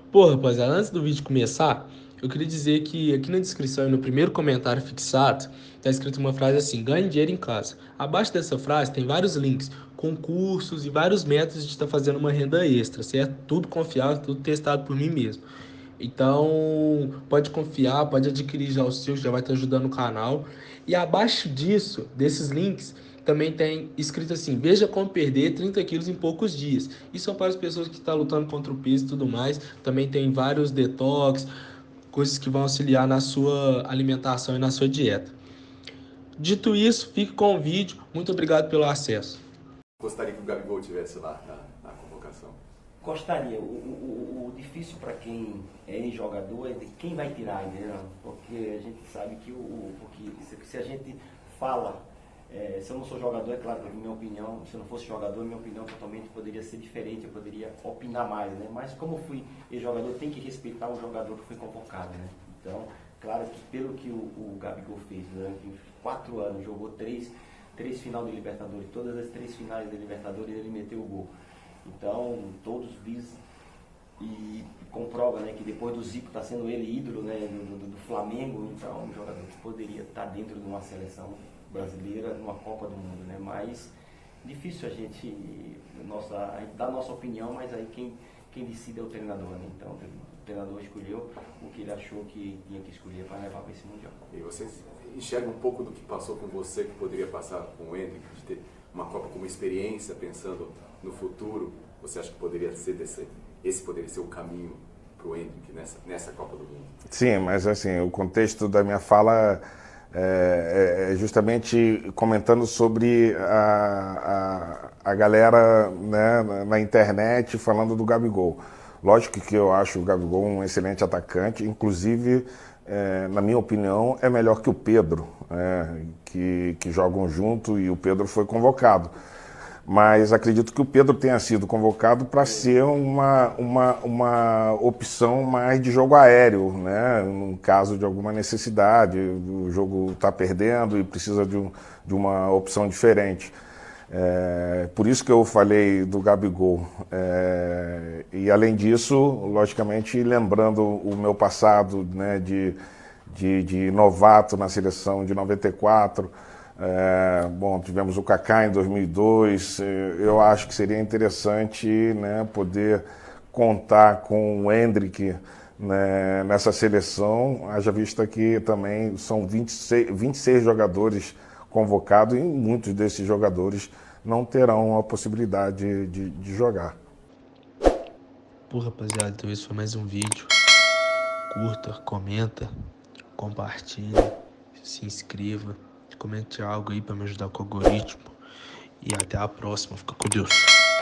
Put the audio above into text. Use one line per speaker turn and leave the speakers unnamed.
Pô, rapaziada, antes do vídeo começar, eu queria dizer que aqui na descrição e no primeiro comentário fixado, tá escrito uma frase assim: ganhe dinheiro em casa. Abaixo dessa frase tem vários links com cursos e vários métodos de estar fazendo uma renda extra, certo? Tudo confiável, tudo testado por mim mesmo. Então, pode confiar, pode adquirir já o seu, já vai estar ajudando o canal. E abaixo disso, desses links, também tem escrito assim: veja como perder 30 quilos em poucos dias. Isso são para as pessoas que estão lutando contra o peso e tudo mais. Também tem vários detox, coisas que vão auxiliar na sua alimentação e na sua dieta. Dito isso, fique com o vídeo. Muito obrigado pelo acesso.
Gostaria que o Gabigol tivesse lá na convocação.
Gostaria. O difícil para quem é ex-jogador é de quem vai tirar, entendeu? Porque a gente sabe que porque se a gente fala, se eu não sou jogador, é claro que a minha opinião, se eu não fosse jogador, minha opinião totalmente poderia ser diferente, eu poderia opinar mais, né? Mas como eu fui ex-jogador, tem que respeitar o jogador que foi convocado, né? Então, claro que pelo que o Gabigol fez durante 4 anos, jogou três final de Libertadores, todas as 3 finais de Libertadores ele meteu o gol. Então, todos dizem e comprova, né, que depois do Zico está sendo ele ídolo, né, do Flamengo, então um jogador que poderia estar dentro de uma seleção brasileira, numa Copa do Mundo, né, mas difícil a gente dar a nossa opinião, mas aí quem decide é o treinador, né, então o treinador escolheu o que ele achou que tinha que escolher para levar para esse Mundial.
E você enxerga um pouco do que passou com você, que poderia passar com o Endrick, de ter uma Copa como experiência, pensando no futuro? Você acha que poderia ser esse poderia ser o caminho para o Endrick nessa Copa do Mundo?
Sim, mas assim, o contexto da minha fala é justamente comentando sobre a galera, né, na internet falando do Gabigol. Lógico que eu acho o Gabigol um excelente atacante, inclusive, na minha opinião, é melhor que o Pedro, que jogam junto, e o Pedro foi convocado. Mas acredito que o Pedro tenha sido convocado para ser uma opção mais de jogo aéreo, né? No caso de alguma necessidade, o jogo está perdendo e precisa de uma opção diferente. Por isso que eu falei do Gabigol. E além disso, logicamente, lembrando o meu passado, né, de novato na seleção de 94, bom, tivemos o Kaká em 2002, eu acho que seria interessante, né, poder contar com o Endrick, né, nessa seleção, haja vista que também são 26 jogadores convocados e muitos desses jogadores não terão a possibilidade de jogar.
Pô, rapaziada, então esse foi mais um vídeo. Curta, comenta, compartilha, se inscreva, comente algo aí para me ajudar com o algoritmo. E até a próxima. Fica com Deus.